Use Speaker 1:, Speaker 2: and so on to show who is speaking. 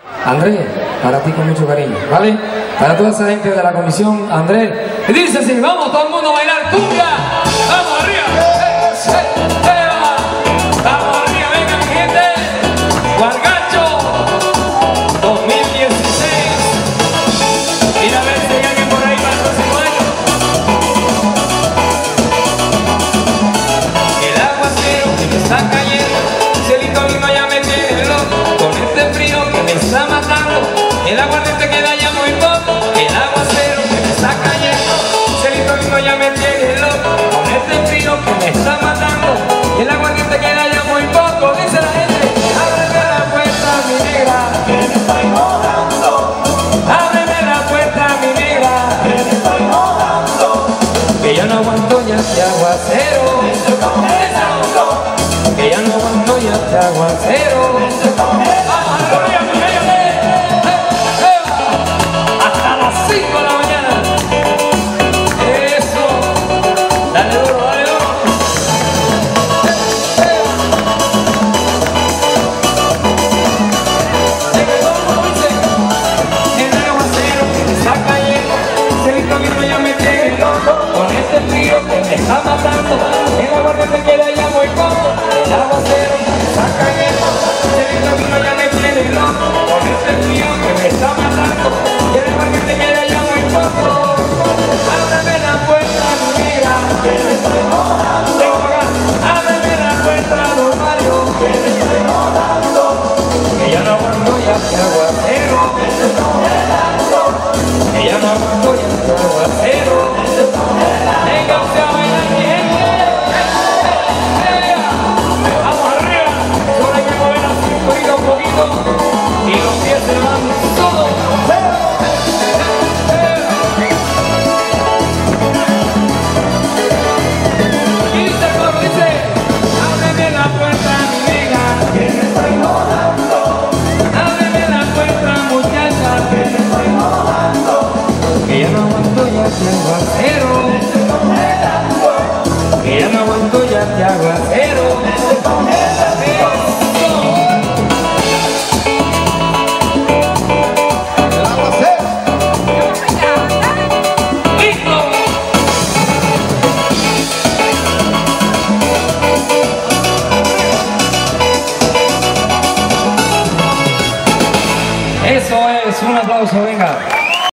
Speaker 1: Andrés, para ti con mucho cariño, ¿vale? Para toda esa gente de la comisión, Andrés. Y dice así, vamos todo el mundo a bailar cumbia. ¡Vamos arriba! ¡Vamos arriba! ¡Venga mi gente! Guargacho 2016. Mira a ver si hay alguien por ahí para el próximo año. El aguacero que me está cayendo, cielito lindo ya me tiene loco. Con este frío que me está matando, el aguardiente queda ya muy poco. El aguacero que me está cayendo, cielito lindo ya me tiene loco. Con este frío que me está matando, el aguardiente queda ya muy poco. Dice la gente, ábreme la puerta mi negra, que me estoy mojando. Ábreme la puerta mi negra, que me estoy mojando. Que ya no aguanto ya este aguacero, que ya no aguanto ya este aguacero. Hasta las 5 de la mañana. Eso. Dale duro, dale duro. El aguacero que me está cayendo, cielito lindo ya me tiene loco. Con este frío que me está matando, el aguacero queda ya muy poco. El aguacero que me está cayendo, cielito lindo ya me tiene loco. Con este frío que me está matando, el aguacero queda ya muy poco. Ábreme la puerta, mira, que me estoy mojando. Ábreme la puerta, don Mario, que me estoy mojando. Que ya no aguanto ya este aguacero, que se está helando. Que ya no aguanto ya este aguacero, que se está helando. Venga usted a bailar, mi gente. Vamos arriba, solo hay que mover la cinturita un poquito y los pies se van todos. Y dice el coro, dice, ábreme la puerta, mi negra, que me estoy mojando. Ábreme la puerta, muchacha, que me estoy mojando. Que ya no aguanto ya este aguacero, que ya no aguanto ya este aguacero.